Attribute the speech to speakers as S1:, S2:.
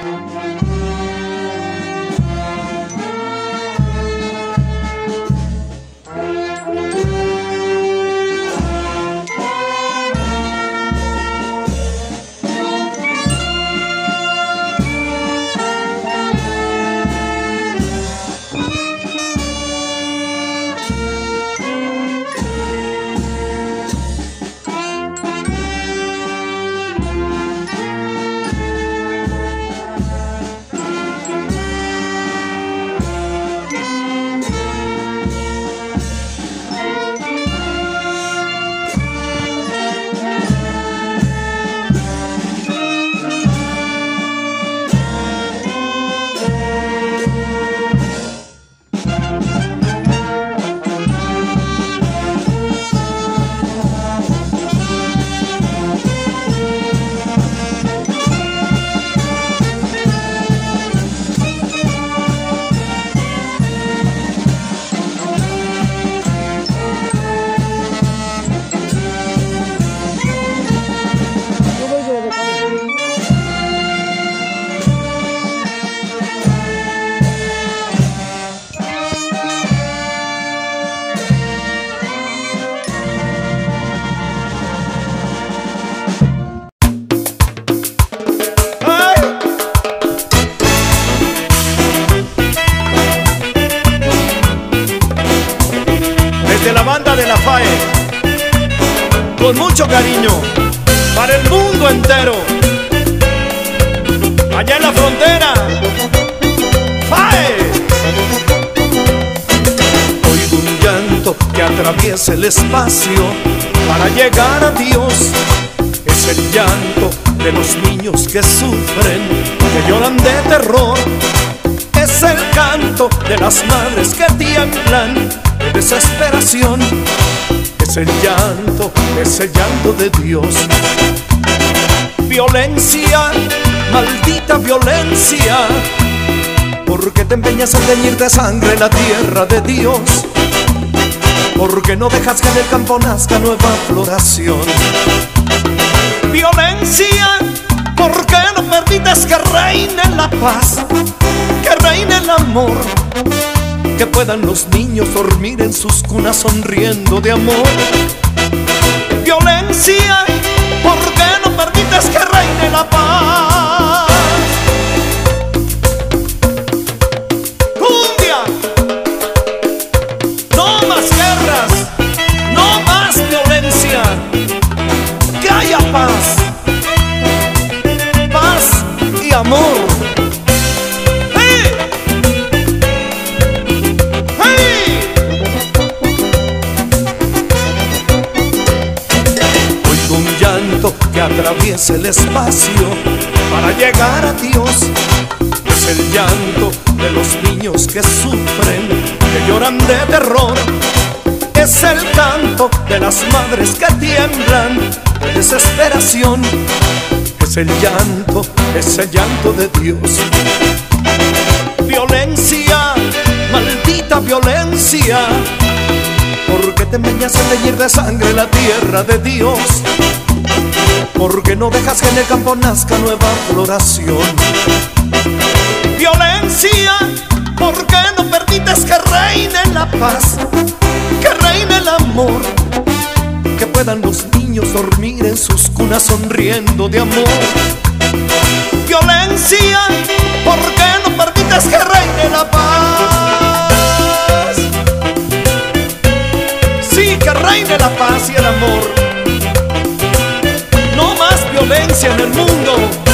S1: De la banda de la FAE, con mucho cariño para el mundo entero, allá en la frontera. FAE. Oigo un llanto que atraviesa el espacio para llegar a Dios. Es el llanto de los niños que sufren, que lloran de terror. Es el canto de las madres que tiemblan de desesperación. Es el llanto, ese llanto de Dios. Violencia, maldita violencia, ¿por qué te empeñas en teñir de sangre la tierra de Dios? ¿Por qué no dejas que en el campo nazca nueva floración? Violencia, ¿por qué no permites que reine la paz, que reine el amor? Que puedan los niños dormir en sus cunas sonriendo de amor. Violencia, ¿por qué no permites que reine la paz? ¡Cumbia! No más guerras, no más violencia, que haya paz, paz y amor. Que atraviesa el espacio para llegar a Dios. Es el llanto de los niños que sufren, que lloran de terror. Es el canto de las madres que tiemblan de desesperación. Es el llanto, ese llanto de Dios. Violencia, maldita violencia, ¿por qué te empeñas en teñir de sangre la tierra de Dios? ¿Por qué no dejas que en el campo nazca nueva floración? Violencia, ¿por qué no permites que reine la paz, que reine el amor? Que puedan los niños dormir en sus cunas sonriendo de amor. Violencia, ¿por qué no permites que reine la paz? Sí, que reine la paz y el amor. No más violencia en el mundo.